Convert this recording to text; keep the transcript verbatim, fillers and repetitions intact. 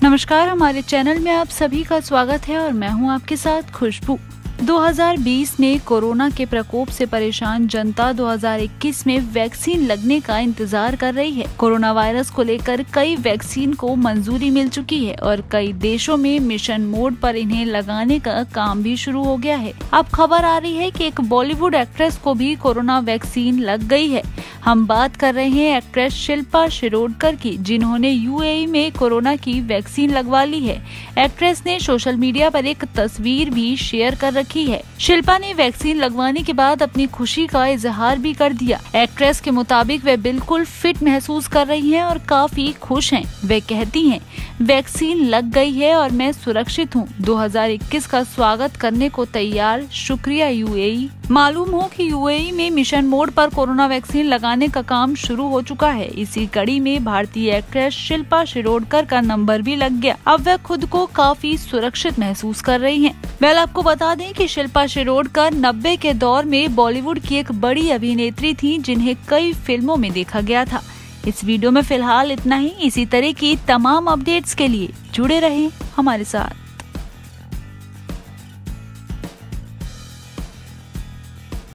नमस्कार, हमारे चैनल में आप सभी का स्वागत है और मैं हूं आपके साथ खुशबू। दो हज़ार बीस में कोरोना के प्रकोप से परेशान जनता दो हज़ार इक्कीस में वैक्सीन लगने का इंतजार कर रही है। कोरोना वायरस को लेकर कई वैक्सीन को मंजूरी मिल चुकी है और कई देशों में मिशन मोड पर इन्हें लगाने का काम भी शुरू हो गया है। अब खबर आ रही है कि एक बॉलीवुड एक्ट्रेस को भी कोरोना वैक्सीन लग गई है। हम बात कर रहे हैं एक्ट्रेस शिल्पा शिरोडकर की, जिन्होंने यूएई में कोरोना की वैक्सीन लगवा ली है। एक्ट्रेस ने सोशल मीडिया पर एक तस्वीर भी शेयर कर रखी है। शिल्पा ने वैक्सीन लगवाने के बाद अपनी खुशी का इजहार भी कर दिया। एक्ट्रेस के मुताबिक वे बिल्कुल फिट महसूस कर रही हैं और काफी खुश हैं। वे कहती हैं, वैक्सीन लग गई है और मैं सुरक्षित हूँ। दो हज़ार इक्कीस का स्वागत करने को तैयार, शुक्रिया यूएई। मालूम हो कि यूएई में मिशन मोड पर कोरोना वैक्सीन लगाने का काम शुरू हो चुका है। इसी कड़ी में भारतीय एक्ट्रेस शिल्पा शिरोडकर का नंबर भी लग गया। अब वह खुद को काफी सुरक्षित महसूस कर रही हैं। वेल, आपको बता दें कि शिल्पा शिरोडकर नब्बे के दौर में बॉलीवुड की एक बड़ी अभिनेत्री थी, जिन्हें कई फिल्मों में देखा गया था। इस वीडियो में फिलहाल इतना ही। इसी तरह की तमाम अपडेट्स के लिए जुड़े रहें हमारे साथ।